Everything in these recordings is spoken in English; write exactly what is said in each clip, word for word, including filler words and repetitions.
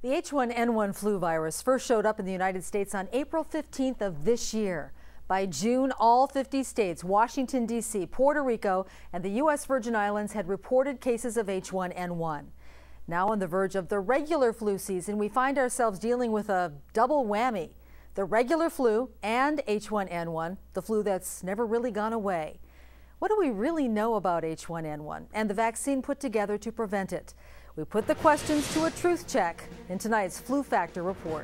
The H one N one flu virus first showed up in the United States on April fifteenth of this year. By June, all fifty states, Washington, D C, Puerto Rico, and the U S Virgin Islands had reported cases of H one N one. Now on the verge of the regular flu season, we find ourselves dealing with a double whammy. The regular flu and H one N one, the flu that's never really gone away. What do we really know about H one N one and the vaccine put together to prevent it? We put the questions to a truth check in tonight's Flu Factor report.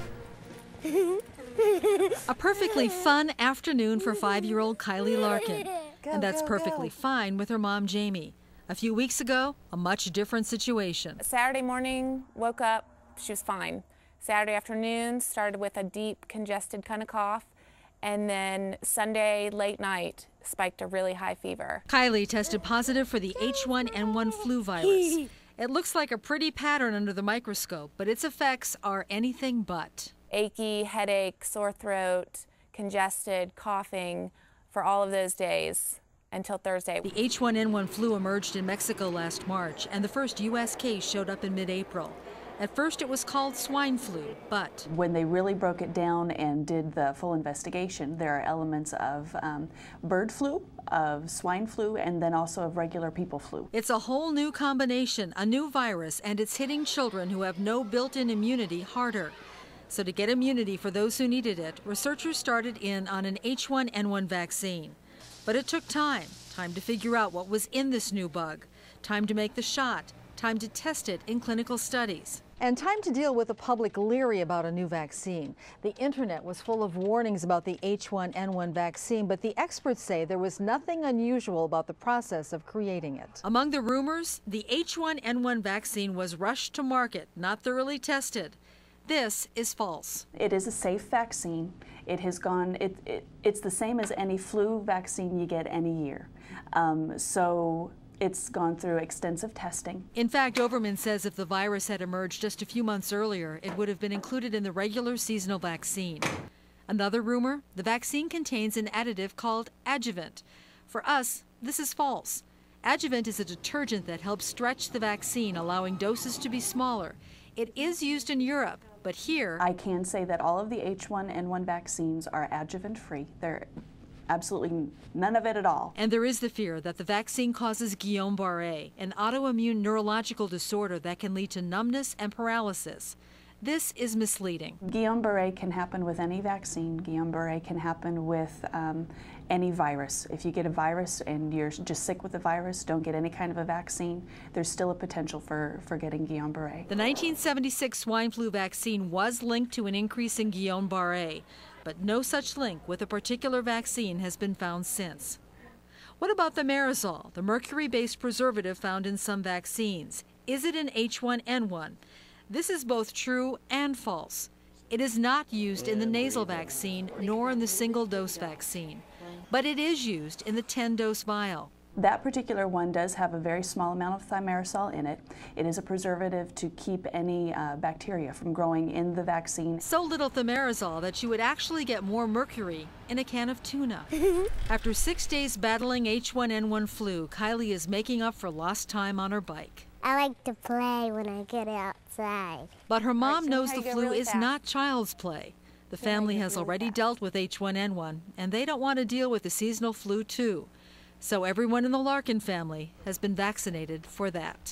A perfectly fun afternoon for five-year-old Kylie Larkin. Go, and that's go, perfectly go. fine with her mom, Jamie. A few weeks ago, a much different situation. Saturday morning, woke up, she was fine. Saturday afternoon, started with a deep, congested kind of cough. And then Sunday, late night, spiked a really high fever. Kylie tested positive for the H one N one flu virus. It looks like a pretty pattern under the microscope, but its effects are anything but. Achy, headache, sore throat, congested, coughing for all of those days until Thursday. The H one N one flu emerged in Mexico last March, and the first U S case showed up in mid-April. At first it was called swine flu, but when they really broke it down and did the full investigation, there are elements of um, bird flu, of swine flu, and then also of regular people flu. It's a whole new combination, a new virus, and it's hitting children who have no built-in immunity harder. So to get immunity for those who needed it, researchers started in on an H one N one vaccine. But it took time, time to figure out what was in this new bug, time to make the shot, time to test it in clinical studies. And time to deal with the public leery about a new vaccine. The internet was full of warnings about the H one N one vaccine, but the experts say there was nothing unusual about the process of creating it. Among the rumors, the H one N one vaccine was rushed to market, not thoroughly tested. This is false. It is a safe vaccine. It has gone, it, it, it's the same as any flu vaccine you get any year. Um, so it's gone through extensive testing. In fact, Overman says if the virus had emerged just a few months earlier, it would have been included in the regular seasonal vaccine. Another rumor, the vaccine contains an additive called adjuvant. For us, this is false. Adjuvant is a detergent that helps stretch the vaccine, allowing doses to be smaller. It is used in Europe, but here I can say that all of the H one N one vaccines are adjuvant-free. They're absolutely none of it at all. And there is the fear that the vaccine causes Guillain-Barré, an autoimmune neurological disorder that can lead to numbness and paralysis. This is misleading. Guillain-Barré can happen with any vaccine. Guillain-Barré can happen with um, any virus. If you get a virus and you're just sick with the virus, don't get any kind of a vaccine, there's still a potential for, for getting Guillain-Barré. The nineteen seventy-six swine flu vaccine was linked to an increase in Guillain-Barré, but no such link with a particular vaccine has been found since. What about the thimerosal, the mercury-based preservative found in some vaccines? Is it in H one N one? This is both true and false. It is not used in the nasal vaccine nor in the single-dose vaccine, but it is used in the ten-dose vial. That particular one does have a very small amount of thimerosal in it. It is a preservative to keep any uh, bacteria from growing in the vaccine. So little thimerosal that you would actually get more mercury in a can of tuna. After six days battling H one N one flu, Kylie is making up for lost time on her bike. I like to play when I get outside. But her mom All right, so knows how the you go flu really is fast. not child's play. The family go has really already fast. dealt with H one N one, and they don't want to deal with the seasonal flu too. So everyone in the Larkin family has been vaccinated for that.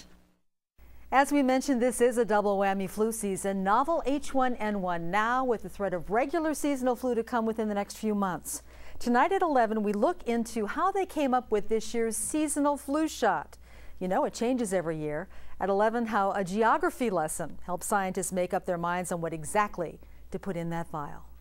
As we mentioned, this is a double whammy flu season. Novel H one N one now with the threat of regular seasonal flu to come within the next few months. Tonight at eleven, we look into how they came up with this year's seasonal flu shot. You know, it changes every year. At eleven, how a geography lesson helps scientists make up their minds on what exactly to put in that vial.